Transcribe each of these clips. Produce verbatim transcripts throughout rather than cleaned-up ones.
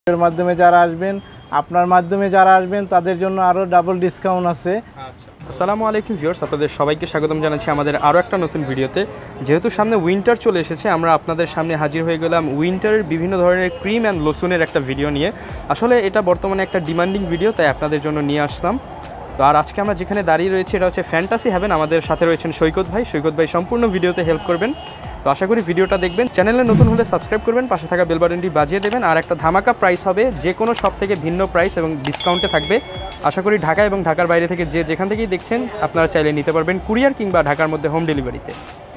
এর মাধ্যমে যারা আসবেন আপনার মাধ্যমে যারা আসবেন তাদের জন্য আরো ডাবল ডিসকাউন্ট আছে। আচ্ছা, আসসালামু আলাইকুম ভিউয়ার্স, আপনাদের সবাইকে স্বাগতম জানাচ্ছি আমাদের আরও একটা নতুন ভিডিওতে। যেহেতু সামনে উইন্টার চলে এসেছে, আমরা আপনাদের সামনে হাজির হয়ে গেলাম উইন্টারের বিভিন্ন ধরনের ক্রিম অ্যান্ড লোশনের একটা ভিডিও নিয়ে। আসলে এটা বর্তমানে একটা ডিমান্ডিং ভিডিও, তাই আপনাদের জন্য নিয়ে আসলাম। তো আর আজকে আমরা যেখানে দাঁড়িয়ে রয়েছি এটা হচ্ছে ফ্যান্টাসি হ্যাভেন। আমাদের সাথে রয়েছেন সৈকত ভাই। সৈকত ভাই সম্পূর্ণ ভিডিওতে হেল্প করবেন। তো আশা করি ভিডিওটা দেখবেন। চ্যানেলে নতুন হলে সাবস্ক্রাইব করবেন, পাশে থাকা বেল বাটনটি বাজিয়ে দেবেন। আর একটা ধামাকা প্রাইস হবে, যে কোনো সব থেকে ভিন্ন প্রাইস এবং ডিসকাউন্টে থাকবে। আশা করি ঢাকা এবং ঢাকার বাইরে থেকে যে যেখান থেকেই দেখছেন আপনারা চাইলে নিতে পারবেন কুরিয়ার কিংবা ঢাকার মধ্যে হোম ডেলিভারিতে।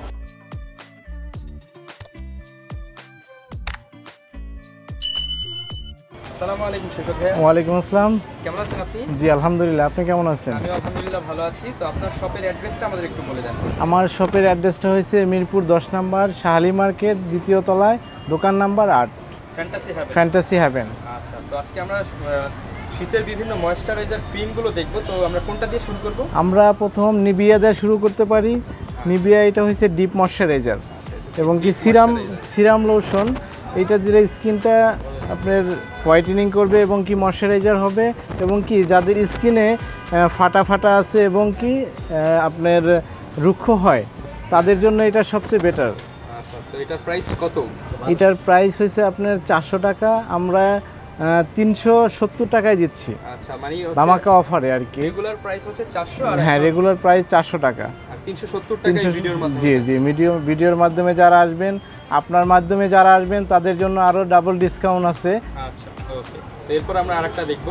আসসালামু আলাইকুম সৈকত ভাই। ওয়ালাইকুম আসসালাম। কেমন আছেন আপনি? জি আলহামদুলিল্লাহ, আপনি কেমন আছেন? আমি আলহামদুলিল্লাহ ভালো আছি। তো আপনার শপের অ্যাড্রেসটা আমাদের একটু বলে দেন। আমার শপের অ্যাড্রেসটা হয়েছে মিরপুর দশ নম্বর শাহালি মার্কেট, দ্বিতীয় তলায়, দোকান নাম্বার আট, ফ্যান্টাসি হ্যাভেন। Fantasy haven. আচ্ছা, তো আজকে আমরা শীতের বিভিন্ন ময়েশ্চারাইজার ক্রিমগুলো দেখব। তো আমরা কোনটা দিয়ে শুরু করব? আমরা প্রথম নিভিয়া দিয়ে শুরু করতে পারি। নিভিয়া এটা হচ্ছে ডিপ ময়েশ্চারাইজার এবং কি সিরাম সিরাম লোশন। এটা দিলে স্কিনটা আপনার হোয়াইটেনিং করবে এবং কি ময়েশ্চারাইজার হবে, এবং কি যাদের স্কিনে ফাটা ফাটা আছে এবং কি আপনার রুক্ষ হয় তাদের জন্য এটা সবচেয়ে বেটার। আচ্ছা, তো এটার প্রাইস কত? এটার প্রাইস হচ্ছে আপনার চারশো টাকা, আমরা তিনশো সত্তর টাকায় দিচ্ছি। আচ্ছা, মানে ধামাকা অফারে আর কি। রেগুলার প্রাইস হচ্ছে চারশো, আর হ্যাঁ রেগুলার প্রাইস চারশো টাকা আর তিনশো সত্তর টাকা ভিডিওর মাধ্যমে। জি জি ভিডিও ভিডিওর মাধ্যমে যারা আসবেন আপনার মাধ্যমে যারা আসবেন তাদের জন্য আরো ডাবল ডিসকাউন্ট আছে। আচ্ছা, ওকে। তো এরপর আমরা আরেকটা দেখব।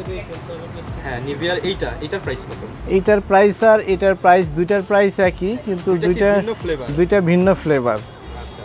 হ্যাঁ, নিভিয়ার এইটা এটার প্রাইস কত? এইটার প্রাইস আর এটার প্রাইস দুইটার প্রাইস একই, কিন্তু দুইটা দুইটা ভিন্ন ফ্লেভার। আচ্ছা,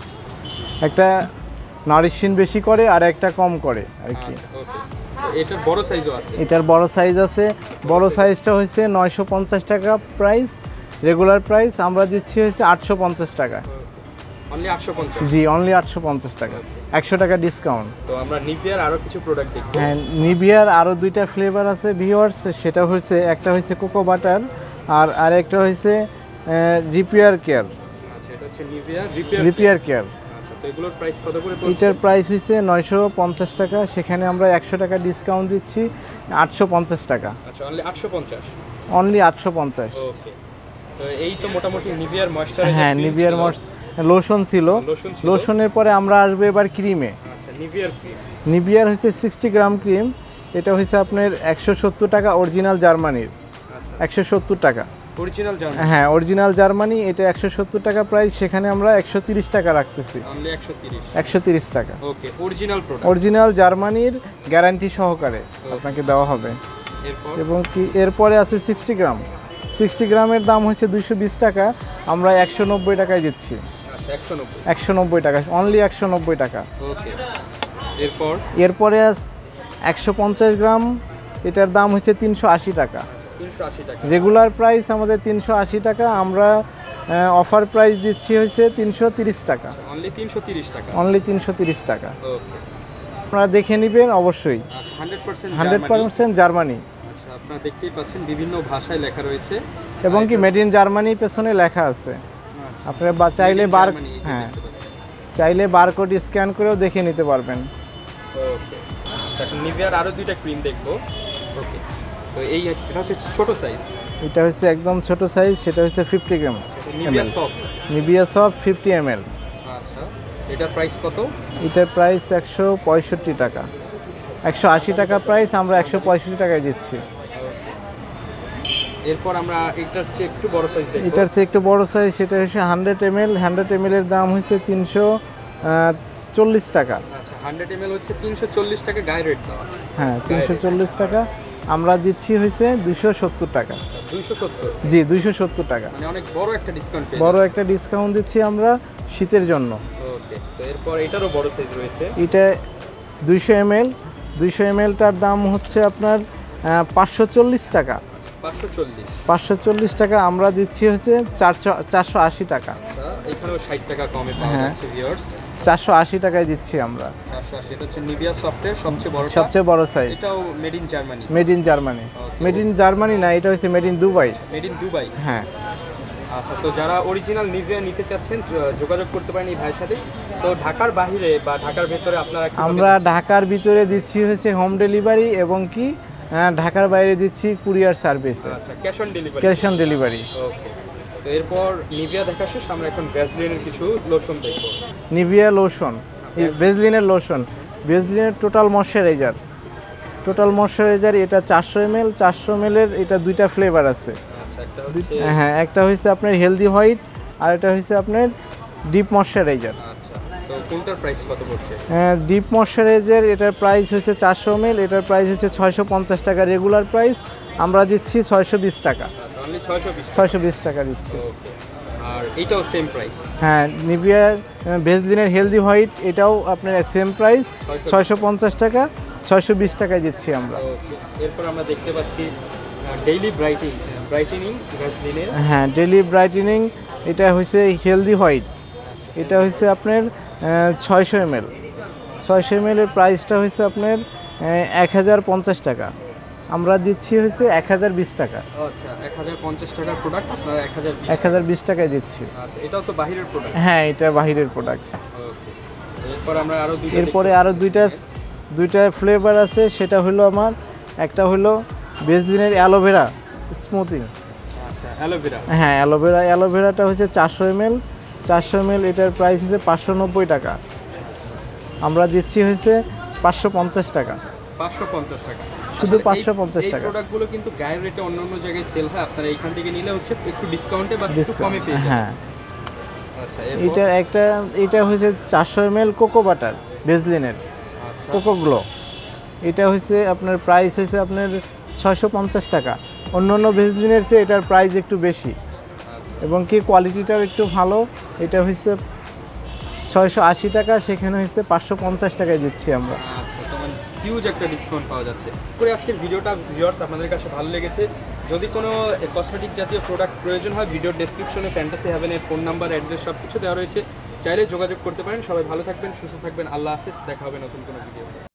একটা নারিশিং বেশি করে আর একটা কম করে আর কি। ওকে। এটার বড় সাইজও আছে? এটার বড় সাইজ আছে। বড় সাইজটা হচ্ছে নয়শো পঞ্চাশ টাকা প্রাইস, রেগুলার প্রাইস আমরা দিচ্ছি হচ্ছে আটশো পঞ্চাশ টাকা। অনলি আটশো পঞ্চাশ? জি অনলি আটশো পঞ্চাশ টাকা, একশো টাকা ডিসকাউন্ট। তো আমরা নিভিয়ার আরও কিছু প্রোডাক্ট দেখব। হ্যাঁ, নিভিয়ার আরও দুইটা ফ্লেভার আছে ভিউয়ার্স। সেটা হচ্ছে একটা হচ্ছে কোকো বাটার আর আরেকটা হচ্ছে রিপেয়ার কেয়ার। আচ্ছা, এটা হচ্ছে নিভিয়া রিপেয়ার রিপেয়ার কেয়ার। আচ্ছা, তো এগুলোর প্রাইস কত করে পড়ছে? এটার প্রাইস হচ্ছে নয়শো পঞ্চাশ টাকা, সেখানে আমরা একশো টাকা ডিসকাউন্ট দিচ্ছি, আটশো পঞ্চাশ টাকা। আচ্ছা, অনলি আটশো পঞ্চাশ? অনলি আটশো পঞ্চাশ। ওকে। তো এই তো মোটামুটি নিভিয়ার ময়েশ্চারাইজার। হ্যাঁ, নিভিয়ার লোশন ছিল। লোশনের পরে আমরা আসবো এবার ক্রিমে। আচ্ছা, নিভিয়ার ক্রিম। নিভিয়ার হচ্ছে সিক্সটি গ্রাম ক্রিম। এটা হচ্ছে আপনার একশো সত্তর টাকা, অরিজিনাল জার্মানির। আচ্ছা, একশো সত্তর টাকা অরিজিনাল জার্মানি? হ্যাঁ অরিজিনাল জার্মানি। এটা একশো সত্তর টাকা প্রাইস, সেখানে আমরা একশো তিরিশ টাকা রাখতেছি। অনলি একশো তিরিশ? একশো তিরিশ টাকা। ওকে, অরিজিনাল প্রোডাক্ট, অরিজিনাল জার্মানির গ্যারান্টি সহকারে আপনাকে দেওয়া হবে। এরপর এবং কি এরপরে আছে সিক্সটি গ্রাম। সিক্সটি গ্রামের দাম হচ্ছে দুইশো বিশ টাকা, আমরা একশো নব্বই টাকায় দিচ্ছি। আচ্ছা, একশো নব্বই? একশো নব্বই টাকা, অনলি একশো নব্বই টাকা। ওকে। এরপর এরপরে একশো পঞ্চাশ গ্রাম, এটার দাম হচ্ছে তিনশো আশি টাকা। তিনশো আশি টাকা? রেগুলার প্রাইস আমাদের তিনশো আশি টাকা, আমরা অফার প্রাইস দিচ্ছি হচ্ছে তিনশো তিরিশ টাকা। অনলি তিনশো তিরিশ টাকা? অনলি তিনশো তিরিশ টাকা। ওকে, আপনারা দেখে নেবেন অবশ্যই। আচ্ছা, hundred percent hundred percent Germany. আচ্ছা, আপনারা দেখতেই পাচ্ছেন বিভিন্ন ভাষায় লেখা রয়েছে এবং কি মেড ইন জার্মানি পেছনে লেখা আছে। আপনারা বা চাইলে বার হ্যাঁ চাইলে বারকোড স্ক্যান করেও দেখে নিতে পারবেন। ওকে। আচ্ছা, এখন নিভিয়ার আরও দুইটা ক্রিম দেখবো। ওকে, তো এই এটা হচ্ছে ছোট সাইজ। এটা হচ্ছে একদম ছোট সাইজ, সেটা হচ্ছে fifty gram. Nivea soft? Nivea soft fifty M L. আচ্ছা, এটার প্রাইস কত? এটার প্রাইস একশো পঁয়ষট্টি টাকা। একশো আশি টাকা প্রাইস, আমরা একশো পঁয়ষট্টি টাকায় দিচ্ছি। এরপর আমরা এটার চেয়ে একটু বড় সাইজ দেখব। এটার চেয়ে একটু বড় সাইজ, সেটা হচ্ছে hundred M L. Hundred M L এর দাম হচ্ছে তিনশো চল্লিশ টাকা। আচ্ছা, হান্ড্রেড এম এল হচ্ছে তিনশো চল্লিশ টাকা গায়ে রেট দেওয়া? হ্যাঁ, তিনশো চল্লিশ টাকা, আমরা দিচ্ছি হয়েছে দুইশো সত্তর টাকা। দুইশো সত্তর? জি দুইশো সত্তর টাকা, মানে অনেক বড় একটা ডিসকাউন্ট। বড় একটা ডিসকাউন্ট দিচ্ছি আমরা শীতের জন্য। ওকে, তো এরপর এটারও বড় সাইজ রয়েছে। এটা দুইশো এম এল। দুইশো এম এলটার দাম হচ্ছে আপনার পাঁচশো চল্লিশ টাকা। পাঁচশো চল্লিশ? পাঁচশো চল্লিশ টাকা, আমরা দিচ্ছি হচ্ছে চারশো চারশো আশি টাকা। এখানেও ষাট টাকা কমে পাওয়া যাচ্ছে ভিউয়ার্স। চারশো আশি টাকায় দিচ্ছি আমরা। চারশো আশি। এটা হচ্ছে নিভিয়া সফটের সবচেয়ে বড় সবচেয়ে বড় সাইজ। এটাও made in Germany? Made in Germany. Made in Germany না, এটা হচ্ছে made in Dubai. Made in Dubai? হ্যাঁ। আচ্ছা, তো যারা অরিজিনাল নিভিয়া নিতে চাচ্ছেন য- যোগাযোগ করতে পারেন এই ভাইয়ের সাথে। তো ঢাকার বাইরে বা ঢাকার ভেতরে আপনারা কিভাবে আমরা দিচ্ছেন? ঢাকার ভিতরে দিচ্ছি হচ্ছে হোম ডেলিভারি এবং কি আহ, ঢাকার বাইরে দিচ্ছি কুরিয়ার সার্ভিস, আচ্ছা, cash on delivery. Cash on delivery. Okay, তো এরপর নিভিয়া দেখা শেষ, আমরা এখন ভ্যাসলিনের কিছু লোশন দেখব। নিভিয়া লোশন, ভেজলিনের লোশন, ভেজলিনের টোটাল ময়শ্চারাইজার, টোটাল ময়শ্চারাইজার এটা চারশো এম এল, চারশো এম এর এটা দুইটা ফ্লেভার আছে। আচ্ছা, একটা দুই- হচ্ছে হ্যাঁ, একটা হচ্ছে আপনার হেলদি হোয়াইট আর এটা হচ্ছে আপনার ডিপ ময়শ্চারাইজার। আচ্ছা, তো কোনটার প্রাইস কত পড়ছে? ডিপ ময়শ্চারাইজার এটার প্রাইস হচ্ছে চারশো এম এল, এটার প্রাইস হচ্ছে ছয়শো পঞ্চাশ টাকা রেগুলার প্রাইস, আমরা দিচ্ছি ছয়শো বিশ টাকা, আচ্ছা, অনলি ছয়শো বিশ। ছয়শো বিশ টাকা দিচ্ছি। ওকে, আর এইটাও সেম প্রাইস? হ্যাঁ, নিভিয়া ভেজলিনের হেলদি হোয়াইট এটাও আপনার সেম প্রাইস, ছয়শো পঞ্চাশ টাকা, ছয়শো বিশ টাকায় দিচ্ছি আমরা। ওকে, এরপর আমরা দেখতে পাচ্ছি ডেইলি ব্রাইটিং ব্রাইটেনিং ভ্যাসলিনের। হ্যাঁ, ডেলি ব্রাইটেনিং এটা হচ্ছে হেলদি হোয়াইট, এটা হচ্ছে আপনার ছয়শো এম এল, ছয়শো এম এর প্রাইসটা হচ্ছে আপনার এক হাজার পঞ্চাশ টাকা, আমরা দিচ্ছি হচ্ছে এক হাজার বিশ টাকা, আচ্ছা, এক হাজার পঞ্চাশ টাকার প্রোডাক্ট আপনারা এক হাজার বিশ। এক হাজার বিশ টাকায় দিচ্ছি। আচ্ছা, এটাও তো বাহিরের প্রোডাক্ট? হ্যাঁ, এটা বাহিরের প্রোডাক্ট। ওকে, এরপর আমরা আরো দুইটা এরপরে আরও দুইটা দুইটা ফ্লেভার আছে, সেটা হলো আমার একটা হলো ভেজলিনের অ্যালোভেরা স্মুথিং। দেখব। আচ্ছা, অ্যালোভেরা। হ্যাঁ, অ্যালোভেরা, অ্যালোভেরাটা হচ্ছে চারশো এম এল, চারশো এম এল এটার প্রাইস হচ্ছে পাঁচশো নব্বই টাকা, আমরা দিচ্ছি হচ্ছে পাঁচশো পঞ্চাশ টাকা, পাঁচশো পঞ্চাশ টাকা, শুধু আসলে এই- পাঁচশো পঞ্চাশ এই টাকা। প্রোডাক্টগুলো কিন্তু গায়ের রেটে অন্য অন্য জায়গায় সেল হয়, আপনারা এইখান থেকে নিলে হচ্ছে একটু ডিসকাউন্টে বা একটু ডিসকাউন্ট, কমে পেয়ে যাবেন। হ্যাঁ। আচ্ছা, এটা এরপর একটা, এটা হচ্ছে চারশো এম এল কোকো বাটার ভেজলিনের আচ্ছা, কোকো গ্লো, এটা হচ্ছে আপনার প্রাইস হচ্ছে আপনার ছয়শো পঞ্চাশ টাকা, অন্য অন্য ভেজলিনের চেয়ে এটার প্রাইস একটু বেশি আচ্ছা, এবং কি কোয়ালিটিটাও একটু ভালো, এটা হচ্ছে ছয়শো আশি টাকা, সেখানে হচ্ছে পাঁচশো পঞ্চাশ টাকায় দিচ্ছি আমরা। আচ্ছা, তো মানে হিউজ একটা ডিসকাউন্ট পাওয়া যাচ্ছে। করে আজকের ভিডিওটা ভিউয়ার্স আপনাদের কাছে ভালো লেগেছে, যদি কোনো কসমেটিক জাতীয় প্রোডাক্ট প্রয়োজন হয় ভিডিওর ডেসক্রিপশনে ফ্যান্টাসি হ্যাভেনের ফোন নাম্বার, অ্যাড্রেস সব কিছু দেওয়া রয়েছে, চাইলে যোগাযোগ করতে পারেন। সবাই ভালো থাকবেন, সুস্থ থাকবেন, আল্লাহ হাফেজ, দেখা হবে নতুন কোনো ভিডিওতে।